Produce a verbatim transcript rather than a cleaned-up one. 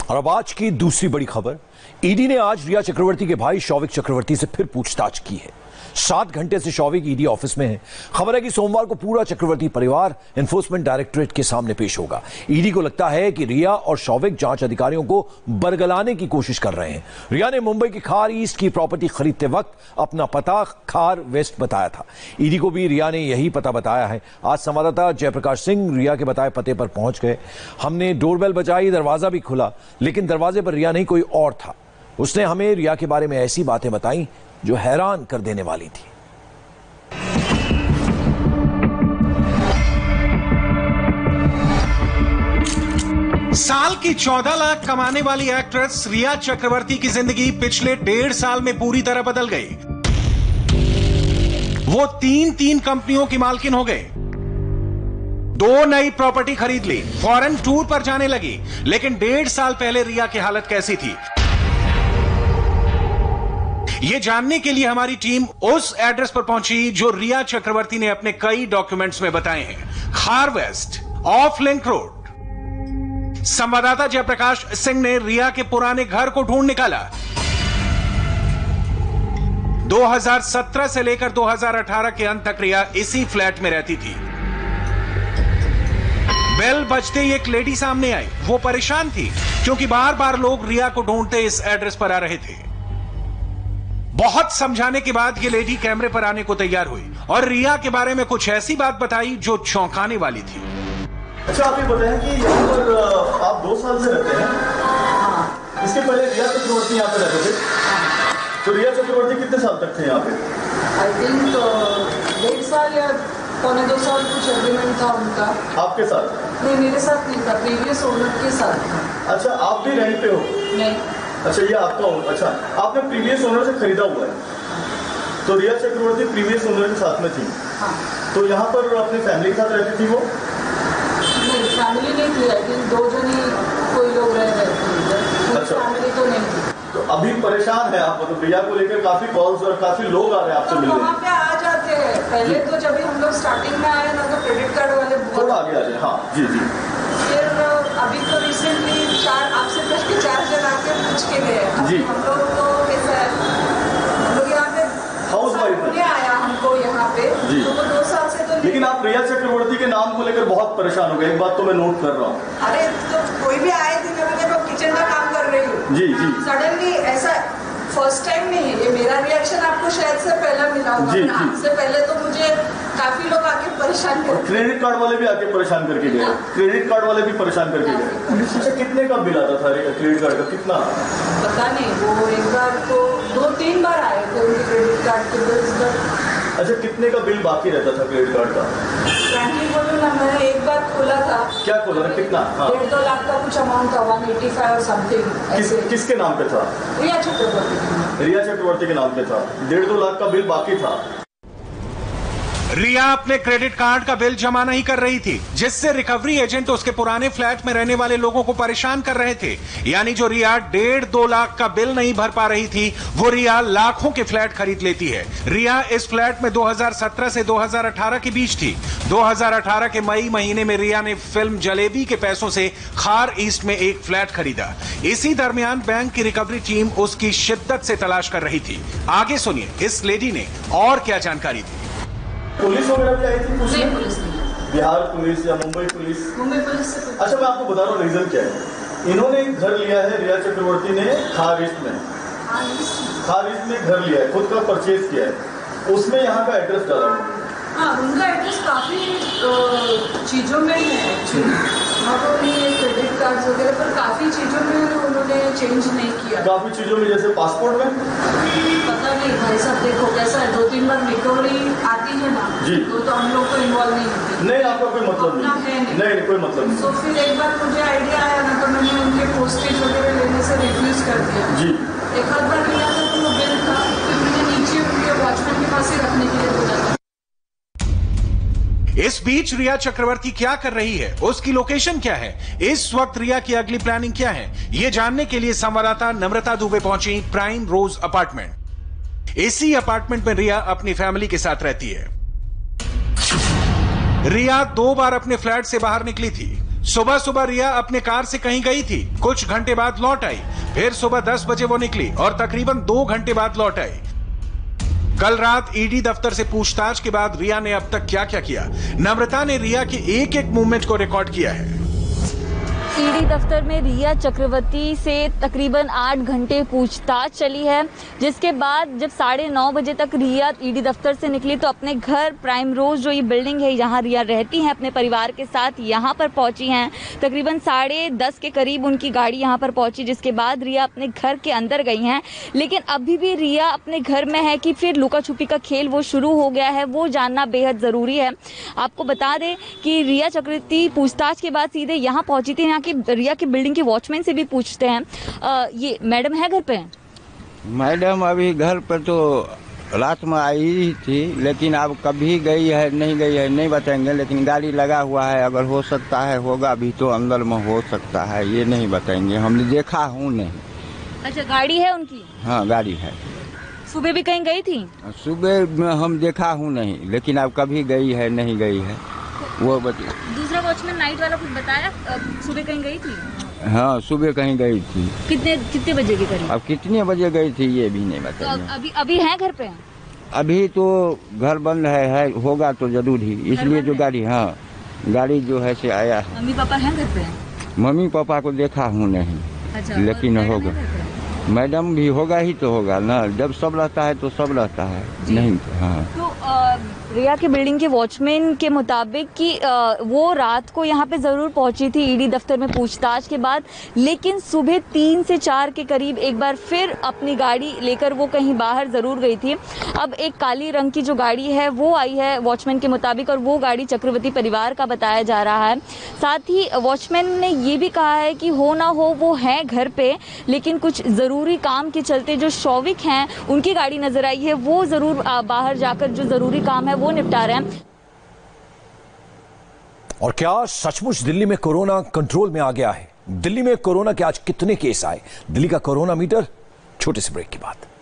और अब आज की दूसरी बड़ी खबर, ईडी ने आज रिया चक्रवर्ती के भाई शौविक चक्रवर्ती से फिर पूछताछ की है। सात घंटे से शौविक ईडी ऑफिस में है। खबर है कि सोमवार को पूरा चक्रवर्ती परिवार एनफोर्समेंट डायरेक्टोरेट के सामने पेश होगा। ईडी को लगता है कि रिया और शौविक जांच अधिकारियों को बरगलाने की कोशिश कर रहे हैं। रिया ने मुंबई की खार ईस्ट की प्रॉपर्टी खरीदते वक्त अपना पता खार वेस्ट बताया था। ईडी को भी रिया ने यही पता बताया है। आज संवाददाता जयप्रकाश सिंह रिया के बताए पते पर पहुंच गए। हमने डोरबेल बजाई, दरवाजा भी खुला, लेकिन दरवाजे पर रिया नहीं, कोई और था। उसने हमें रिया के बारे में ऐसी बातें बताई जो हैरान कर देने वाली थी। साल की चौदह लाख कमाने वाली एक्ट्रेस रिया चक्रवर्ती की जिंदगी पिछले डेढ़ साल में पूरी तरह बदल गई। वो तीन तीन कंपनियों की मालकिन हो गए, दो नई प्रॉपर्टी खरीद ली, फॉरेन टूर पर जाने लगी। लेकिन डेढ़ साल पहले रिया की हालत कैसी थी, ये जानने के लिए हमारी टीम उस एड्रेस पर पहुंची जो रिया चक्रवर्ती ने अपने कई डॉक्यूमेंट्स में बताए हैं, खार वेस्ट ऑफ लिंक रोड। संवाददाता जयप्रकाश सिंह ने रिया के पुराने घर को ढूंढ निकाला। दो हज़ार सत्रह से लेकर दो हज़ार अठारह के अंत तक रिया इसी फ्लैट में रहती थी। बेल बजते ही एक लेडी सामने आई। वो परेशान थी क्योंकि बार बार लोग रिया को ढूंढते इस एड्रेस पर आ रहे थे। बहुत समझाने के बाद ये लेडी कैमरे पर आने को तैयार हुई और रिया के बारे में कुछ ऐसी बात बताई जो चौंकाने वाली थी। अच्छा, आप ये बताएं कि यहाँ पर आप दो साल से रहते हैं। हाँ। इसके पहले रिया चक्रवर्ती यहाँ पे रहते थे। हाँ। तो रिया चक्रवर्ती कितने साल तक थे यहाँ पे? आई थिंक डेढ़ साल या पौने दो साल कुछ एग्रीमेंट था उनका। आपके साथ? नहीं, मेरे साथ नहीं था, प्रीवियस ओनर के साथ था। अच्छा, आप भी रेंट पे हो? नहीं। अच्छा, ये आपका। अच्छा, आपने प्रीवियस ओनर से खरीदा हुआ है। तो रिया चक्रवर्ती प्रीवियस ओनर के साथ में थी। हाँ। तो यहाँ पर अपनी फैमिली के साथ रहती थी वो? नहीं, फैमिली नहीं थी। आई थिंक दो जन ही कोई लोग रह रहे थे। अच्छा। फैमिली तो नहीं थी। तो अभी परेशान है आप? मतलब रिया को लेकर काफी कॉल्स और काफी लोग आ रहे हैं आपसे मिलने। वहाँ पे आ जाते हैं। पहले तो जब हम लोग स्टार्टिंग में आए ना तो क्रेडिट कार्ड वाले थोड़ा आगे आ जाए। हाँ जी जी। फिर अभी तो रिसेंटली चार आपसे पूछ के चार जन आके पूछ के गए जी। हम लोग तो कैसा है, हम लोग यहाँ पे हाउस वाइफ ने आया हमको यहाँ पे जी। तो वो दो साल से तो। लेकिन आप रिया चक्रवर्ती के नाम को लेकर बहुत परेशान हो गए। एक बात तो मैं नोट कर रहा हूँ। अरे तो कोई भी आए थे, मैं किचन का काम कर रही हूँ जी जी। सडनली ऐसा फर्स्ट टाइम नहीं है ये। मेरा रिएक्शन आपको शायद से पहला मिला होगा। आपसे पहले तो मुझे काफी लोग आके परेशान कर, क्रेडिट कार्ड वाले भी आके परेशान करके गए। क्रेडिट कार्ड वाले भी परेशान करके गए। अच्छा, कितने का बिल आता था क्रेडिट कार्ड का? कितना पता नहीं। वो एक बार तो दो तीन बार आए थे उनके क्रेडिट कार्ड के बिल। अच्छा, कितने का बिल बाकी रहता था क्रेडिट कार्ड का? फ्रैंकली बोलूं ना, मैंने एक बार खोला था। क्या खोला था? कितना? डेढ़ दो लाख का कुछ अमाउंट था, वन एटी फाइव और समथिंग। किस, किसके नाम पे था? रिया चक्रवर्ती। रिया चक्रवर्ती के नाम पे था। डेढ़ दो लाख का बिल बाकी था। रिया अपने क्रेडिट कार्ड का बिल जमा नहीं कर रही थी, जिससे रिकवरी एजेंट उसके पुराने फ्लैट में रहने वाले लोगों को परेशान कर रहे थे। यानी जो रिया डेढ़ दो लाख का बिल नहीं भर पा रही थी, वो रिया लाखों के फ्लैट खरीद लेती है। रिया इस फ्लैट में दो हज़ार सत्रह से दो हज़ार अठारह के बीच थी। दो हज़ार अठारह के मई महीने में रिया ने फिल्म जलेबी के पैसों से खार ईस्ट में एक फ्लैट खरीदा। इसी दरमियान बैंक की रिकवरी टीम उसकी शिद्दत से तलाश कर रही थी। आगे सुनिए इस लेडी ने और क्या जानकारी दी। पुलिस वगैरह भी आई थी? नहीं, पुलिस नहीं। बिहार पुलिस या मुंबई पुलिस? मुंबई पुलिस से। अच्छा, मैं आपको बता रहा हूँ रीजन क्या है। इन्होंने एक घर लिया है, रिया चक्रवर्ती ने खार ईस्ट में। खार ईस्ट में घर लिया है, खुद का परचेज किया है। उसमें यहाँ का एड्रेस डाला है। हाँ, उनका एड्रेस काफी चीजों में है, नॉट ओनली क्रेडिट कार्ड वगैरह पर काफी चीजों में उन्होंने चेंज नहीं किया। काफी चीजों में, जैसे पासपोर्ट में? पता नहीं भाई साहब, देखो कैसा है, दो तीन बार रिकवरी आती है ना जी, तो, तो हम लोग को इन्वॉल्व नहीं होती। नहीं, आपका कोई मतलब नहीं है। नहीं, नहीं कोई मतलब नहीं। तो फिर एक बार मुझे आइडिया आया ना, तो मैंने उनके पोस्टेज वगैरह लेने से रिफ्यूज कर दिया जी। एक आध बार लिया था तो वो बिल था, फिर मैंने नीचे उनके वॉचमैन के पास ही रखने के लिए बोला था। इस बीच रिया चक्रवर्ती क्या कर रही है, उसकी लोकेशन क्या है, इस वक्त रिया की अगली प्लानिंग क्या है, ये जानने के लिए संवाददाता नम्रता दुबे पहुंची प्राइम रोज अपार्टमेंट। इसी अपार्टमेंट में रिया अपनी फैमिली के साथ रहती है। रिया दो बार अपने फ्लैट से बाहर निकली थी। सुबह सुबह रिया अपने कार से कहीं गई थी, कुछ घंटे बाद लौट आई, फिर सुबह दस बजे वो निकली और तकरीबन दो घंटे बाद लौट आई। कल रात ईडी दफ्तर से पूछताछ के बाद रिया ने अब तक क्या क्या किया, नम्रता ने रिया के एक एक मूवमेंट को रिकॉर्ड किया है। ईडी दफ्तर में रिया चक्रवर्ती से तकरीबन आठ घंटे पूछताछ चली है, जिसके बाद जब साढ़े नौ बजे तक रिया ईडी दफ्तर से निकली तो अपने घर प्राइम रोज जो ये बिल्डिंग है जहां रिया रहती हैं अपने परिवार के साथ, यहां पर पहुंची हैं। तकरीबन साढ़े दस के करीब उनकी गाड़ी यहां पर पहुंची, जिसके बाद रिया अपने घर के अंदर गई हैं। लेकिन अभी भी रिया अपने घर में है कि फिर लुका छुपी का खेल वो शुरू हो गया है, वो जानना बेहद ज़रूरी है। आपको बता दें कि रिया चक्रवर्ती पूछताछ के बाद सीधे यहाँ पहुंची थी। यहाँ की रिया की बिल्डिंग के वॉचमैन से भी पूछते हैं। आ, ये मैडम है घर पे? मैडम अभी घर पर तो रात में आई ही थी, लेकिन अब कभी गई है नहीं गई है नहीं बताएंगे, लेकिन गाड़ी लगा हुआ है, अगर हो सकता है होगा भी तो अंदर में हो सकता है, ये नहीं बताएंगे, हमने देखा हूँ नहीं। अच्छा, गाड़ी है उनकी? हाँ गाड़ी है। सुबह भी कहीं गई थी? सुबह में हम देखा हूँ नहीं, लेकिन अब कभी गई है नहीं गई है वो बता। दूसरा वॉचमैन नाइट वाला कुछ बताया सुबह कहीं गई थी? हाँ सुबह कहीं गई थी। कितने कितने बजे के करीब? अब कितने बजे गई थी ये भी नहीं बताया। तो अभी अभी है घर पे? अभी तो घर बंद है, है होगा तो जरूर ही, इसलिए जो गाड़ी, हाँ गाड़ी जो है से आया है। मम्मी पापा हैं घर पे? मम्मी पापा को देखा हूँ नहीं। अच्छा, लेकिन होगा, मैडम भी होगा ही तो होगा ना, जब सब रहता है तो सब रहता है नहीं। हाँ तो आ, रिया के बिल्डिंग के वॉचमैन के मुताबिक कि आ, वो रात को यहाँ पे ज़रूर पहुंची थी ईडी दफ्तर में पूछताछ के बाद, लेकिन सुबह तीन से चार के करीब एक बार फिर अपनी गाड़ी लेकर वो कहीं बाहर ज़रूर गई थी। अब एक काली रंग की जो गाड़ी है वो आई है वॉचमैन के मुताबिक, और वो गाड़ी चक्रवर्ती परिवार का बताया जा रहा है। साथ ही वॉचमैन ने ये भी कहा है कि हो ना हो वो है घर पे, लेकिन कुछ ज़रूरी काम के चलते जो शौविक हैं उनकी गाड़ी नज़र आई है, वो ज़रूर बाहर जाकर जो ज़रूरी काम है वो निपटा रहे हैं। और क्या सचमुच दिल्ली में कोरोना कंट्रोल में आ गया है? दिल्ली में कोरोना के आज कितने केस आए? दिल्ली का कोरोना मीटर, छोटे से ब्रेक के बाद।